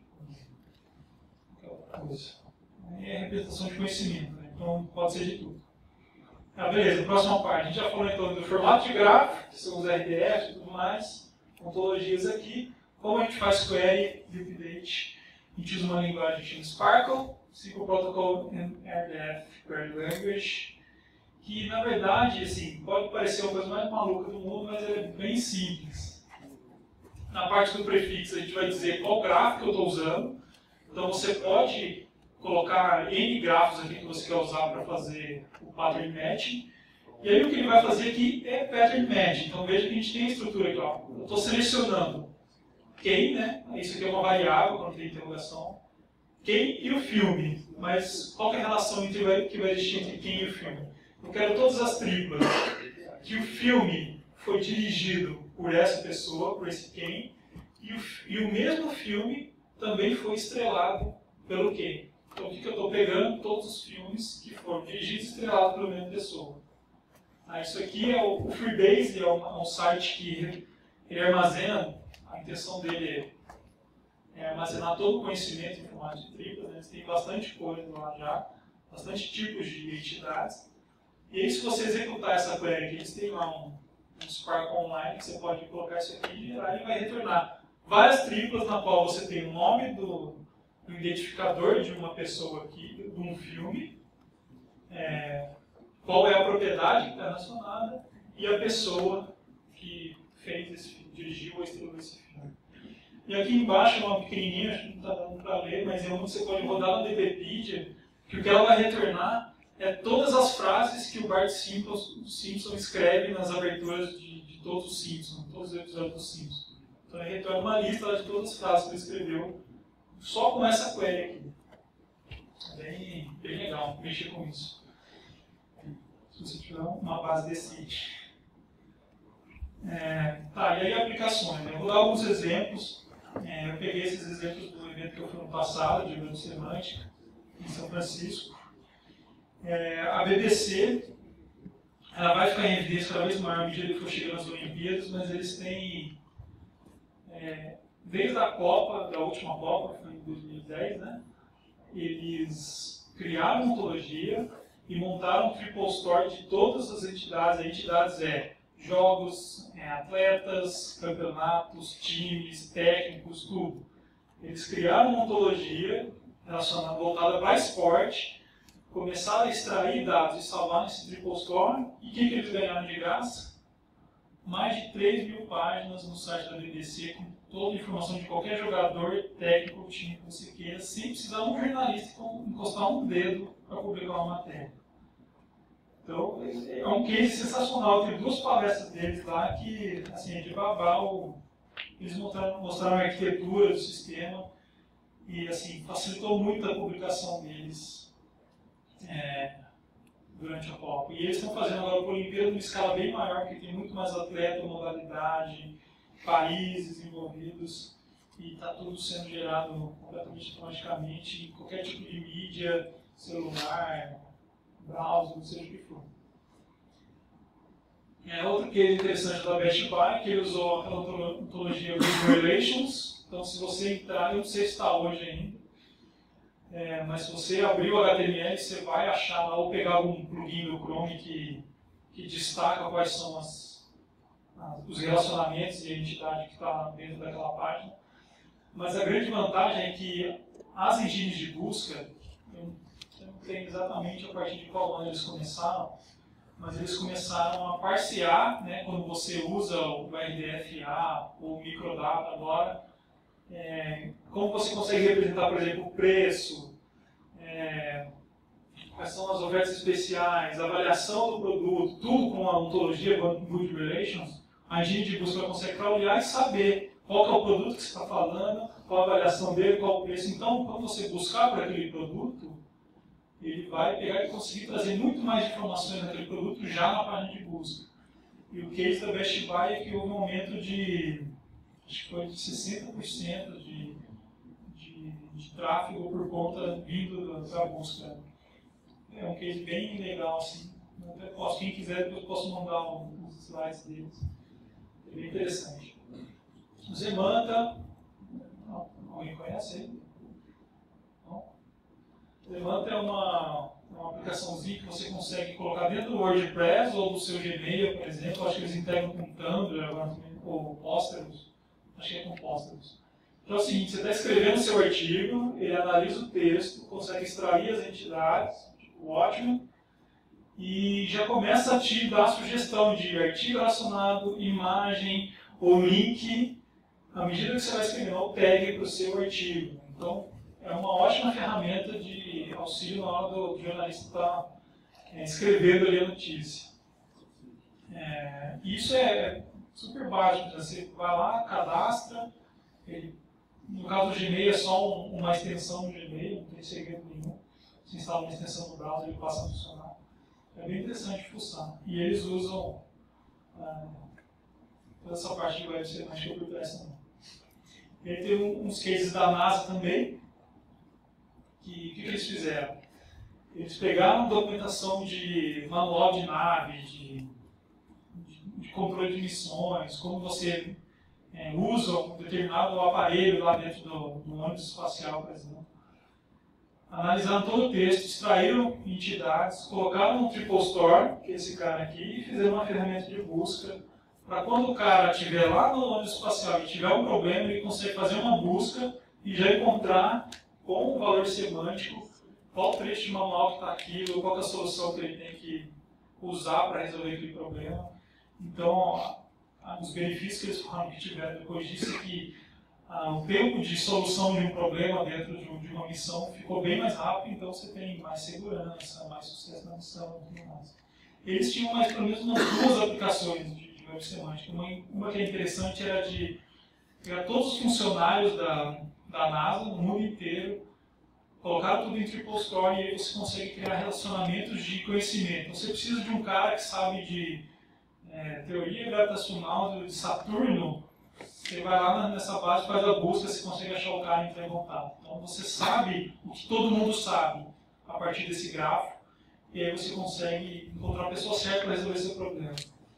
Aquela coisa. É representação de conhecimento, né? Então pode ser de tudo. Ah, beleza, próxima parte. A gente já falou então do formato de gráfico, que são os R D F e tudo mais, ontologias aqui. Como a gente faz query e update? A gente usa uma linguagem que chama Sparkle, S Q L Protocol and R D F Query Language, que na verdade assim, pode parecer a coisa mais maluca do mundo, mas é bem simples. Na parte do prefixo a gente vai dizer qual gráfico eu estou usando, então você pode colocar N grafos aqui que você quer usar para fazer o pattern matching, e aí o que ele vai fazer aqui é pattern matching. Então veja que a gente tem a estrutura aqui, ó. Eu estou selecionando quem, né? Isso aqui é uma variável quando tem interrogação. Quem e o filme, mas qual que é a relação entre, que vai existir entre quem e o filme? Eu quero todas as triplas. Que o filme foi dirigido por essa pessoa, por esse quem, e o, e o mesmo filme também foi estrelado pelo quem. Então o que, que eu estou pegando? Todos os filmes que foram dirigidos e estrelados pela mesma pessoa. Ah, isso aqui é o, o Freebase, é um, é um site que ele armazena, a intenção dele é É armazenar todo o conhecimento em formato de triplas, né? Eles têm bastante coisa lá já, bastante tipos de entidades. E aí, se você executar essa query aqui, eles têm lá um, um Spark Online que você pode colocar isso aqui e gerar e vai retornar várias triplas na qual você tem o nome do, do identificador de uma pessoa aqui, de um filme, é, qual é a propriedade que está relacionada e a pessoa que fez esse filme, dirigiu ou estrelou esse filme. E aqui embaixo é uma pequenininha, acho que não está dando para ler, mas é onde você pode rodar no DBpedia, que o que ela vai retornar é todas as frases que o Bart Simpson, Simpson escreve nas aberturas de, de todos os Simpsons, todos os episódios dos Simpsons. Então ele retorna uma lista de todas as frases que ele escreveu, só com essa query aqui. É bem, bem legal mexer com isso. Se você tiver uma base decente. É, tá, e aí aplicações, né? Eu vou dar alguns exemplos. É, eu peguei esses exemplos do evento que eu fui no passado, de Evento Semântica, em São Francisco. É, a B B C, ela vai ficar em evidência cada vez maior à medida que for chegando as Olimpíadas, mas eles têm, é, desde a Copa, da última Copa, que foi em dois mil e dez, né, eles criaram uma ontologia e montaram um triple store de todas as entidades. As entidades é jogos, é, atletas, campeonatos, times, técnicos, tudo. Eles criaram uma ontologia relacionada, voltada para esporte, começaram a extrair dados e salvar nesse triple store. E o que, que eles ganharam de graça? Mais de três mil páginas no site da B B C, com toda a informação de qualquer jogador, técnico, time que você queira, sem precisar de um jornalista encostar um dedo para publicar uma matéria. Então, é um case sensacional. Tem duas palestras deles lá que, assim, é de babar. O... Eles mostraram, mostraram a arquitetura do sistema e, assim, facilitou muito a publicação deles é, durante a Copa. E eles estão fazendo agora a Olimpíada numa escala bem maior, porque tem muito mais atleta, modalidade, países envolvidos, e está tudo sendo gerado completamente automaticamente em qualquer tipo de mídia, celular, browser, seja o que for. É, outro case interessante da Best Buy, que ele usou aquela ontologia Google Relations. Então, se você entrar, eu não sei se está hoje ainda, é, mas se você abrir o H T M L, você vai achar lá, ou pegar algum plugin do Chrome que, que destaca quais são as, as, os relacionamentos e a entidade que está dentro daquela página. Mas a grande vantagem é que as engines de busca, eu não sei exatamente a partir de qual ano eles começaram, mas eles começaram a parsear, né, quando você usa o R D F A ou o microdata agora, é, como você consegue representar, por exemplo, o preço, é, quais são as ofertas especiais, a avaliação do produto, tudo com a ontologia Good Relations, a engine de busca consegue olhar e saber qual que é o produto que você está falando, qual a avaliação dele, qual o preço. Então, quando você buscar por aquele produto, ele vai pegar e conseguir trazer muito mais informações daquele produto já na página de busca. E o case da Best Buy é que houve um aumento de, acho que foi de sessenta por cento de, de, de tráfego por conta vindo da, da busca. É um case bem legal, assim. Eu até posso, quem quiser, depois eu posso mandar uns slides deles. É bem interessante. O Zemanta, alguém conhece aí? Levanta é uma, uma aplicaçãozinha que você consegue colocar dentro do WordPress ou do seu Gmail, por exemplo. Acho que eles integram com Tumblr agora também, ou Posterous. Acho que é com Posterous. Então é o seguinte, você está escrevendo seu artigo, ele analisa o texto, consegue extrair as entidades, tipo ótimo, e já começa a te dar sugestão de artigo relacionado, imagem ou link, à medida que você vai escrevendo o tag para o seu artigo. Então, é uma ótima ferramenta de auxílio na hora do jornalista estar é, escrevendo ali a notícia. É, isso é super básico, você vai lá, cadastra, ele, no caso do Gmail é só um, uma extensão do Gmail, não tem segredo nenhum. Você instala uma extensão no browser e ele passa a funcionar. É bem interessante de fuçar. E eles usam é, toda essa parte de web service que eu WordPress também. E aí tem uns cases da NASA também. O que, que eles fizeram? Eles pegaram documentação de manual de nave, de, de, de controle de missões, como você é, usa um determinado aparelho lá dentro do, do ônibus espacial, por exemplo. Analisaram todo o texto, extraíram entidades, colocaram no Triple Store, que é esse cara aqui, e fizeram uma ferramenta de busca para quando o cara estiver lá no ônibus espacial e tiver um problema, ele consegue fazer uma busca e já encontrar com o valor semântico, qual o trecho de manual que está aquilo, qual é a solução que ele tem que usar para resolver aquele problema. Então, os benefícios que eles falaram que tiveram depois disso é que ah, o tempo de solução de um problema dentro de, um, de uma missão ficou bem mais rápido, então você tem mais segurança, mais sucesso na missão e tudo mais. Eles tinham mais pelo menos umas duas aplicações de, de web semântica. Uma, uma que é interessante era de pegar todos os funcionários da da NASA, no mundo inteiro, colocar tudo em Triple Store e aí você consegue criar relacionamentos de conhecimento. Você precisa de um cara que sabe de é, teoria gravitacional de Saturno, você vai lá nessa base, faz a busca, você consegue achar o cara e entrar em contato. Então você sabe o que todo mundo sabe a partir desse gráfico e aí você consegue encontrar a pessoa certa para resolver seu problema.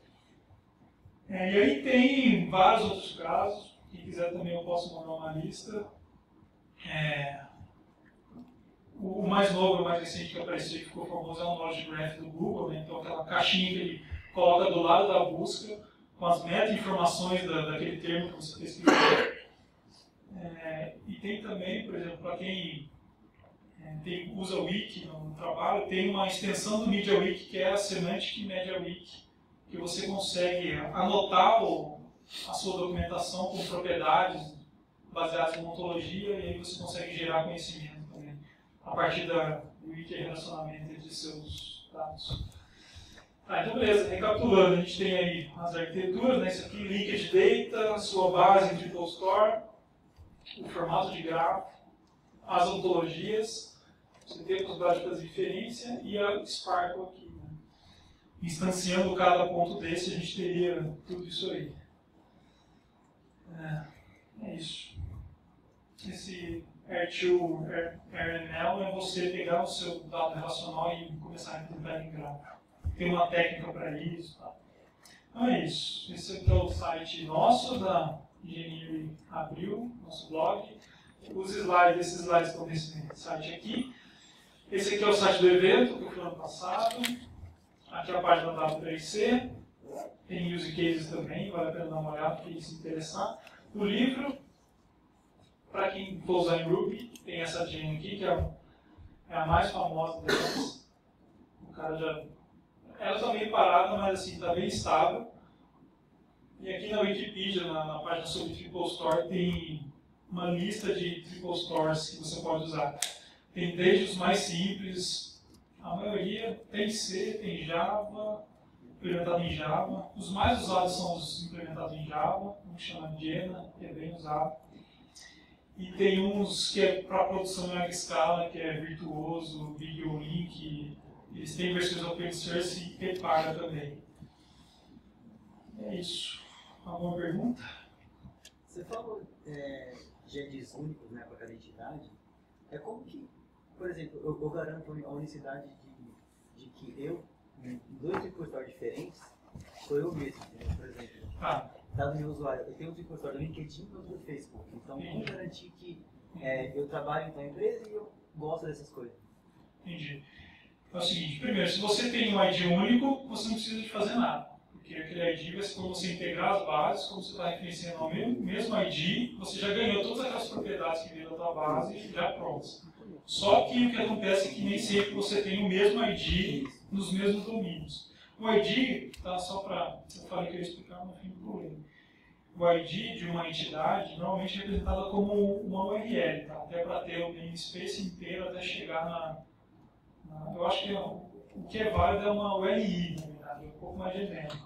É, e aí tem vários outros casos, quem quiser também eu posso mandar uma lista. É, o mais novo, o mais recente que apareceu e ficou famoso é o Knowledge Graph do Google, né? Então aquela caixinha que ele coloca do lado da busca, com as meta-informações da, daquele termo que você pesquisou. É, e tem também, por exemplo, para quem é, tem, usa o Wiki no trabalho, tem uma extensão do MediaWiki que é a Semantic MediaWiki, que você consegue anotar o, a sua documentação com propriedades baseadas em ontologia, e aí você consegue gerar conhecimento também, a partir da, do Wiki e relacionamento entre seus dados. Ah, então beleza, recapitulando, a gente tem aí as arquiteturas, né? Isso aqui, Linked Data, sua base em Triple Store, o formato de grafo, as ontologias, você tem a possibilidade de fazer inferência e a Sparkle aqui. Né? Instanciando cada ponto desse, a gente teria tudo isso aí. É, é isso. Esse R dois R N L é você pegar o seu dado relacional e começar a representar em grafo. Tem uma técnica para isso. Tá? Então é isso. Esse aqui é o site nosso, da Engenharia Abril, nosso blog. Os slides, esses slides estão nesse site aqui. Esse aqui é o site do evento, que foi ano passado. Aqui é a página da W três C. Tem use cases também, vale a pena dar uma olhada, quem se interessar. O livro, para quem for usar em Ruby, tem essa gem aqui, que é a, é a mais famosa delas. O cara já... Ela está meio parada, mas assim, está bem estável. E aqui na Wikipedia, na, na página sobre Triple Store, tem uma lista de Triple Stores que você pode usar. Tem desde os mais simples, a maioria tem C, tem Java, implementado em Java. Os mais usados são os implementados em Java, um que chama Jena, que é bem usado. E tem uns que é para produção em larga escala, que é Virtuoso, BigOLink. Eles têm versões open source e paga também. É isso. Alguma pergunta? Você falou é, de I Ds únicos, né, para cada entidade. É como que, por exemplo, eu, eu garanto a unicidade de, de que eu, em dois repositórios diferentes, sou eu mesmo, né? Por exemplo, ah. dado meu usuário, eu tenho um repositório do LinkedIn e outro do Facebook. Então, como garantir que é, eu trabalho na empresa e eu gosto dessas coisas? Entendi. É o seguinte, primeiro, se você tem um I D único, você não precisa de fazer nada. Porque aquele I D vai ser como você integrar as bases, como você está referenciando ao mesmo, mesmo I D, você já ganhou todas aquelas propriedades que veio da tua base já prontas. Só que o que acontece é que nem sempre você tem o mesmo I D nos mesmos domínios. O I D, tá, só para... Eu falei que eu ia explicar no fim do problema. O I D de uma entidade normalmente é representada como uma U R L, tá? Até para ter o namespace inteiro até chegar na... na eu acho que o que é válido é uma U R I, na verdade, é um pouco mais genérico.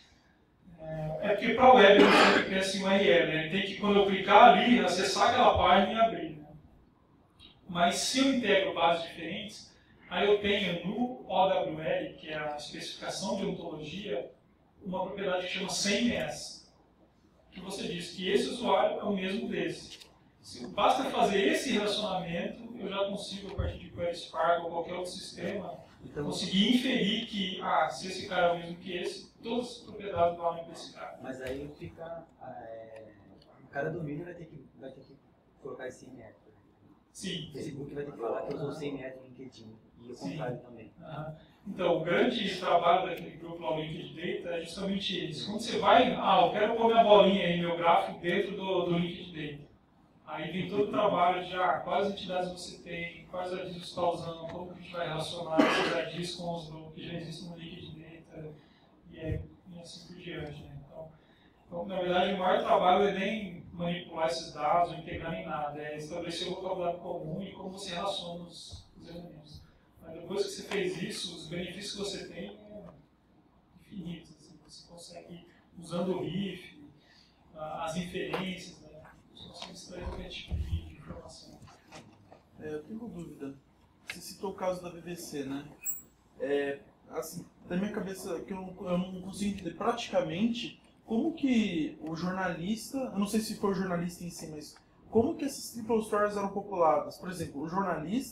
É porque para a web não sempre cresce em U R L, né? Tem que, quando eu clicar ali, acessar aquela página e abrir. Né? Mas se eu integro bases diferentes, aí eu tenho no O W L, que é a especificação de ontologia, uma propriedade que chama same as, que você diz que esse usuário é o mesmo desse. Se basta fazer esse relacionamento, eu já consigo, a partir de Query Spark ou qualquer outro sistema, então, conseguir inferir que, ah, se esse cara é o mesmo que esse, todas as propriedades valem para esse cara. Mas aí fica, é, cada domínio vai ter que, vai ter que colocar esse método. Sim. O Facebook vai ter que falar que eu usou sem método no LinkedIn, e o contrário também. Uhum. Então, o grande trabalho daquele grupo lá, o Linked Data, é justamente isso. Quando você vai, ah, eu quero pôr minha bolinha aí, meu gráfico dentro do, do Linked Data. Aí vem todo o trabalho de ah, quais entidades você tem, quais I Ds você está usando, como que a gente vai relacionar esses I Ds com os do, que já existem no Linked Data, e, é, e assim por diante. Né? Então, então, na verdade, o maior trabalho é nem manipular esses dados, ou integrar em nada, é estabelecer o vocabulário comum e como você relaciona os, os elementos. Mas depois que você fez isso, os benefícios que você tem é infinitos. Assim, você consegue, usando o riff, as inferências, né? Você consegue extrair qualquer tipo de informação. É, eu tenho uma dúvida. Você citou o caso da B B C, né? É, assim, na minha cabeça, que eu não, eu não consigo entender praticamente como que o jornalista, eu não sei se foi o jornalista em si, mas como que essas triple stories eram populadas? Por exemplo, o jornalista,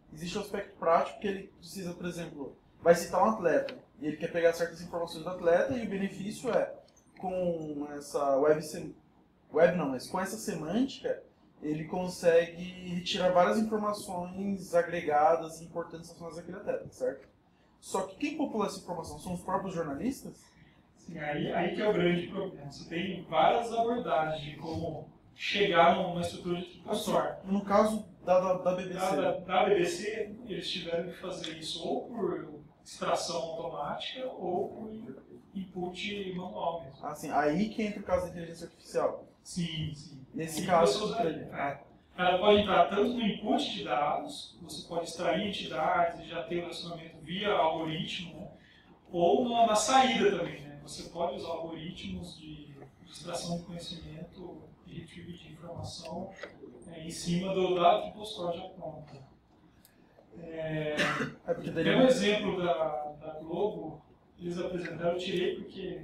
existe o aspecto prático que ele precisa, por exemplo, vai citar um atleta e ele quer pegar certas informações do atleta e o benefício é, com essa web, sem... web não, mas com essa semântica, ele consegue retirar várias informações agregadas e importantes relacionadas àquele atleta, certo? Só que quem popula essa informação são os próprios jornalistas? Sim, aí, aí que é o grande problema. Você tem várias abordagens de como chegar numa estrutura de cursor. No caso da, da, da B B C. Da, da B B C, eles tiveram que fazer isso ou por extração automática ou por input manual mesmo. Assim, aí que entra o caso da inteligência artificial. Sim, sim. Nesse e caso, você usaria. É. Ela pode entrar tanto no input de dados, você pode extrair entidades e já ter o relacionamento via algoritmo, né? Ou na, na saída também, né? Você pode usar algoritmos de, de extração de conhecimento e retrieval de informação é, em cima do dado que postou já pronto. É, é porque tem um exemplo da, da Globo, eles apresentaram, eu tirei porque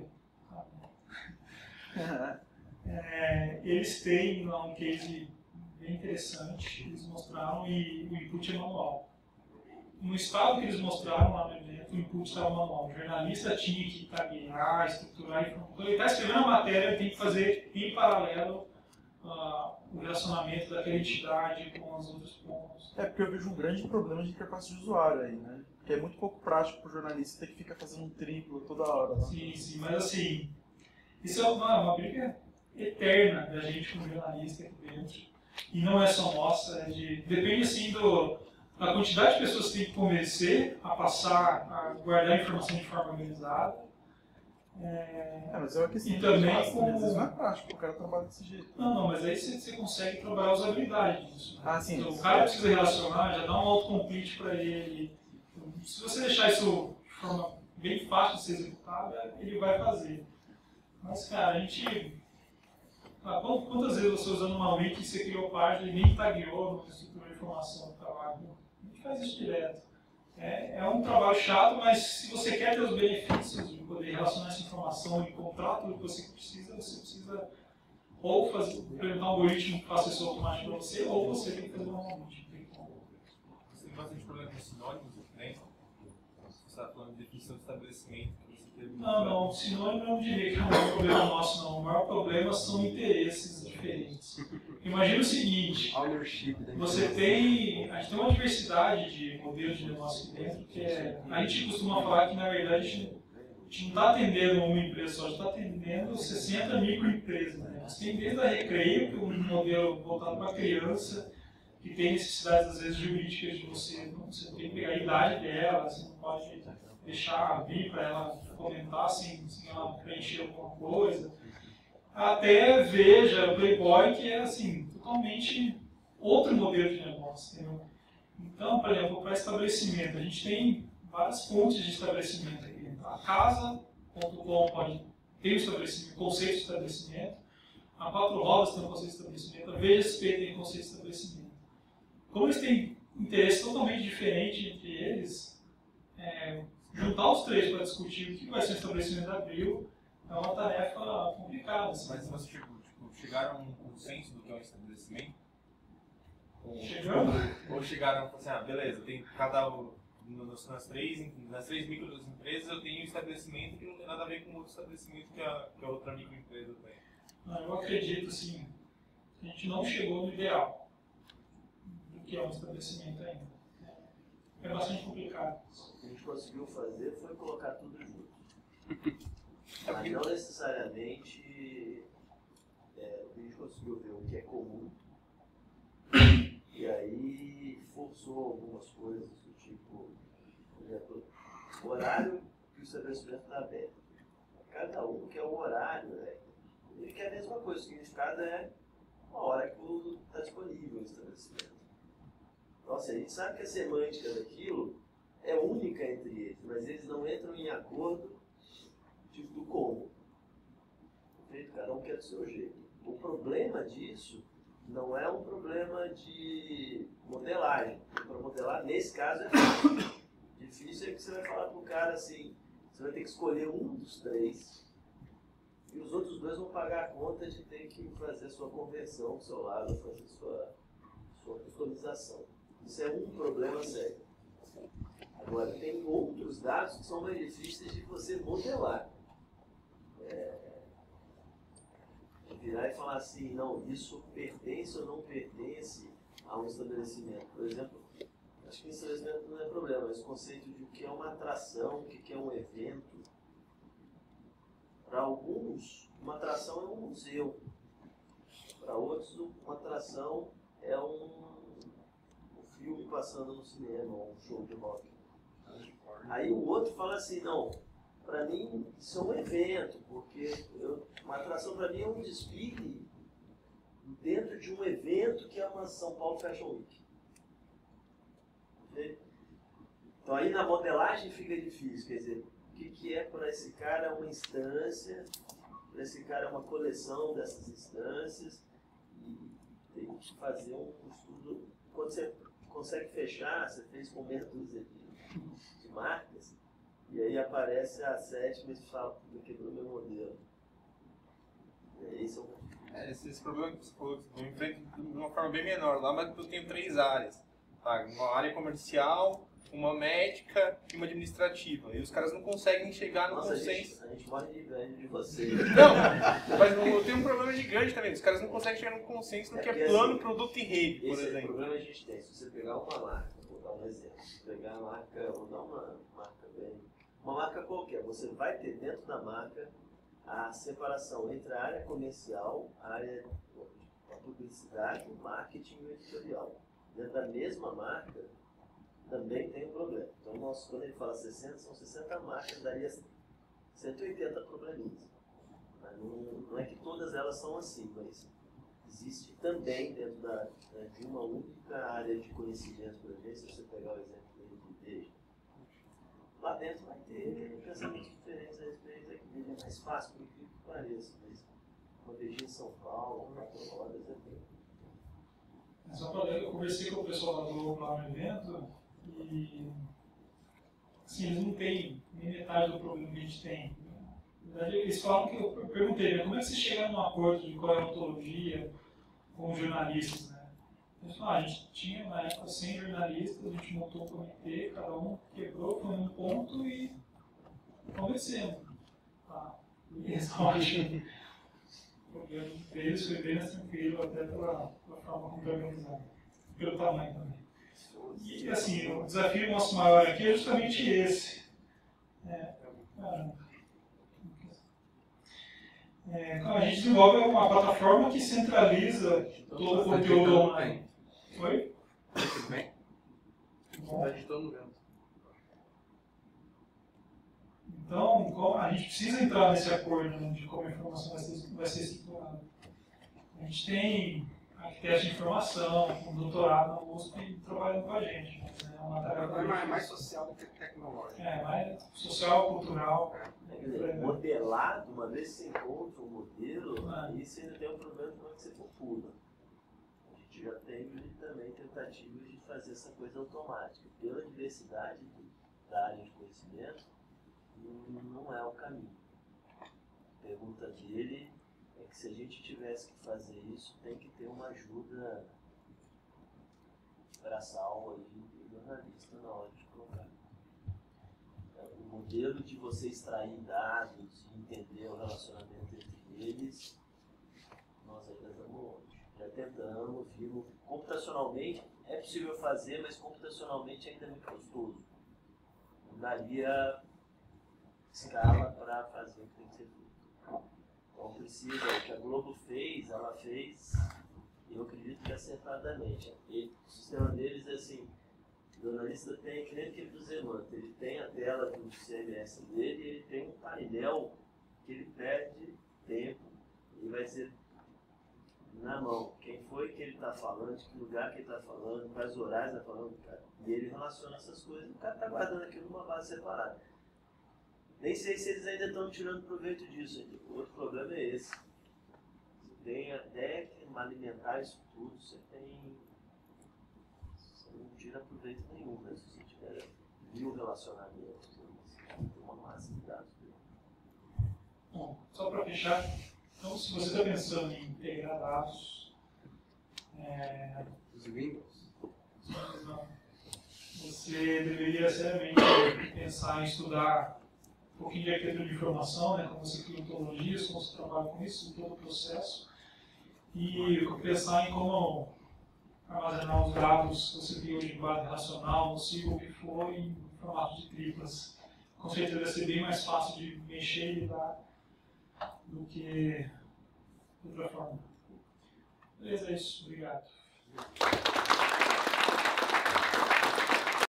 é, eles têm lá um case bem interessante, eles mostraram e o input é manual. No estado que eles mostraram lá no evento, o input estava manual. O jornalista tinha que taguear, estruturar, quando ele está escrevendo a matéria, ele tem que fazer em paralelo uh, o relacionamento daquela entidade com os outros pontos. É porque eu vejo um grande problema de interface de usuário aí, né? Porque é muito pouco prático para o jornalista ter que ficar fazendo um triplo toda hora. Né? Sim, sim, mas assim, isso é uma, uma briga eterna da gente como jornalista aqui dentro. E não é só nossa, é de, depende assim do, da quantidade de pessoas que tem que convencer a passar, a guardar a informação de forma organizada. É, é, mas é uma questão e também fácil, com... às vezes não é prático, o cara trabalha desse jeito. Não, não, mas aí você, você consegue trabalhar a usabilidade disso. Né? Ah, sim. Então, o cara precisa relacionar, já dá um autocomplete para ele. Se você deixar isso de forma bem fácil de ser executada, ele vai fazer. Mas, cara, a gente... Quantas vezes você usando uma wiki, você criou página e nem tagueou no estrutura de informação do trabalho? A gente faz isso direto. É, é um trabalho chato, mas se você quer ter os benefícios de poder relacionar essa informação e encontrar tudo que você precisa, você precisa ou fazer, implementar um algoritmo que faça isso automático para você, ou você tem que fazer um algoritmo. Você tem bastante problema com sinônimos, né? Você está falando de definição de estabelecimento. Não, não, sinônimo eu não diria que é o maior problema nosso, não. O maior problema são interesses diferentes. Imagina o seguinte, você tem, a gente tem uma diversidade de modelos de negócio aqui dentro, que é, a gente costuma falar que, na verdade, a gente, a gente não está atendendo uma empresa só, a gente está atendendo sessenta microempresas. Né? Você tem desde a Recreio, que é um modelo voltado para a criança, que tem necessidades, às vezes, jurídicas de você, você tem que pegar a idade dela, você não pode deixar vir para ela comentar sem, sem ela preencher alguma coisa. Até Veja, Playboy, que é assim, totalmente outro modelo de negócio. Entendeu? Então, por exemplo, para estabelecimento, a gente tem várias fontes de estabelecimento aqui. A casa ponto com pode ter um estabelecimento, conceito de estabelecimento. A Quatro Rodas tem um conceito de estabelecimento. A V G S P tem um conceito de estabelecimento. Como eles têm interesse totalmente diferente entre eles, é, juntar os três para discutir o que vai ser o estabelecimento da Abril é uma tarefa complicada. Assim. Mas vocês tipo, chegaram a um consenso do que é um estabelecimento? Ou, Chegamos? Ou chegaram e falaram assim, ah, beleza, tem cada um, nas três, nas três microempresas eu tenho um estabelecimento que não tem nada a ver com outro estabelecimento que a, que a outra microempresa tem. Não, eu acredito assim, a gente não chegou no ideal do que é um estabelecimento ainda. É bastante complicado. O que a gente conseguiu fazer foi colocar tudo junto. Mas não necessariamente é, o que a gente conseguiu ver o que é comum e aí forçou algumas coisas do tipo, por exemplo, o horário que o estabelecimento está aberto. Cada um quer um horário, né? Ele quer a mesma coisa, o significado é uma hora que está disponível o estabelecimento. Nossa, a gente sabe que a semântica daquilo é única entre eles, mas eles não entram em acordo tipo, do como. Perfeito? Cada um quer do seu jeito. O problema disso não é um problema de modelagem. Para modelar, nesse caso, é difícil. Difícil é que você vai falar para o cara assim, você vai ter que escolher um dos três e os outros dois vão pagar a conta de ter que fazer sua conversão do seu lado, fazer sua, sua customização. Isso é um problema sério. Agora, tem outros dados que são mais difíceis de você modelar. É, virar e falar assim, não, isso pertence ou não pertence a um estabelecimento. Por exemplo, acho que estabelecimento não é problema, mas o conceito de o que é uma atração, o que é um evento. Para alguns, uma atração é um museu. Para outros, uma atração é um, um filme passando no cinema, ou um show de rock. Aí o outro fala assim, não, para mim isso é um evento, porque eu, uma atração para mim é um desfile dentro de um evento que é uma São Paulo Fashion Week. Okay? Então aí na modelagem fica difícil, quer dizer, o que, que é para esse cara uma instância, para esse cara uma coleção dessas instâncias, e tem que fazer um estudo. Quando você consegue fechar, você fez com meia dúzia de de marcas, e aí aparece a sétima e fala, puta, quebrou meu modelo. E aí são... é, esse, esse problema que você falou, eu enfrento de uma forma bem menor lá, mas eu tenho três áreas. Tá? Uma área comercial, uma médica e uma administrativa. E os caras não conseguem chegar no Nossa, consenso. A gente, a gente morre de inveja de você. Não, mas eu tenho um problema gigante também. Os caras não conseguem chegar no consenso no que é É plano, assim, produto e rede, por esse exemplo. problema a gente tem. Se você pegar uma marca, vou dar um exemplo. Se pegar a marca, vou dar uma marca bem. Uma marca qualquer, você vai ter dentro da marca a separação entre a área comercial, a área da publicidade, o marketing e o editorial. Dentro da mesma marca, também tem um problema. Então, nós, quando ele fala sessenta, são sessenta marcas, daria cento e oitenta probleminhas. Mas não, não é que todas elas são assim, mas existe também dentro da, de uma única área de conhecimento, por exemplo, se você pegar o exemplo dele de Veja, lá dentro vai ter pensamentos diferentes a respeito daquilo. É mais fácil, por incrível que pareça, mas uma Veja em São Paulo, quatro horas é bem. Só para eu conversei com o pessoal da Globo lá no evento e assim, eles não têm nem metade do problema que a gente tem. Na verdade, eles falam que eu perguntei, né, como é que você chega num acordo de qual é a ontologia com os jornalistas, né? Eles falaram, ah, a gente tinha na época cem jornalistas, a gente montou um comitê, cada um quebrou, foi num ponto e conversemos. Tá? E eles acham o problema deles foi bem mais tranquilo, até pela, pela forma como foi organizado, pelo tamanho também. E assim, o desafio nosso maior aqui é justamente esse. É, é, a gente desenvolve uma plataforma que centraliza todo o conteúdo online. Oi? Tudo bem? Está editando vendo. Então, a gente precisa entrar nesse acordo, né, de como a informação vai ser, vai ser estruturada. A gente tem arquitetos de informação, um doutorado na U S P trabalhando com a gente. Mas é uma tarefa É mais, mais social do que tecnológico. É, mais social, cultural. É, quer dizer, modelado, uma vez que você encontra um modelo, Ah. aí você ainda tem um problema de como é que você popula. A gente já tem também tentativas de fazer essa coisa automática. Pela diversidade da área de conhecimento, não é o caminho. A pergunta dele é que se a gente tivesse que fazer isso, tem que ter uma ajuda braçal aí do jornalista na hora de colocar. O modelo de você extrair dados e entender o relacionamento entre eles, nós ainda estamos longe. Já tentamos, vimos, computacionalmente é possível fazer, mas computacionalmente ainda é muito custoso. Não daria escala para fazer o que tem que ser feito. Então precisa, o que a Globo fez, ela fez, eu acredito que acertadamente. E o sistema deles é assim, o jornalista tem, que nem aquele do Zemanta, ele tem a tela do C M S dele e ele tem um painel que ele perde tempo e vai ser na mão. Quem foi que ele está falando, de que lugar que ele está falando, quais horários ele está falando, cara. E ele relaciona essas coisas, o cara está guardando aquilo numa base separada. Nem sei se eles ainda estão tirando proveito disso. Ainda. O outro problema é esse. Você tem até que alimentar isso tudo, você tem. Você não tira proveito nenhum, né? Se você tiver mil relacionamentos, você tem uma massa de dados. Bom, só para fechar, então se você está pensando em integrar dados, é, Os Windows. sua visão. Você deveria seriamente pensar em estudar um pouquinho de arquitetura de informação, né, como você cria ontologias, como você trabalha com isso, todo o processo, e pensar em como armazenar os dados que você cria hoje em base relacional, no ciclo, o que for, em formato de triplas. Com certeza vai ser bem mais fácil de mexer e lidar do que de outra forma. Beleza, é isso. Obrigado.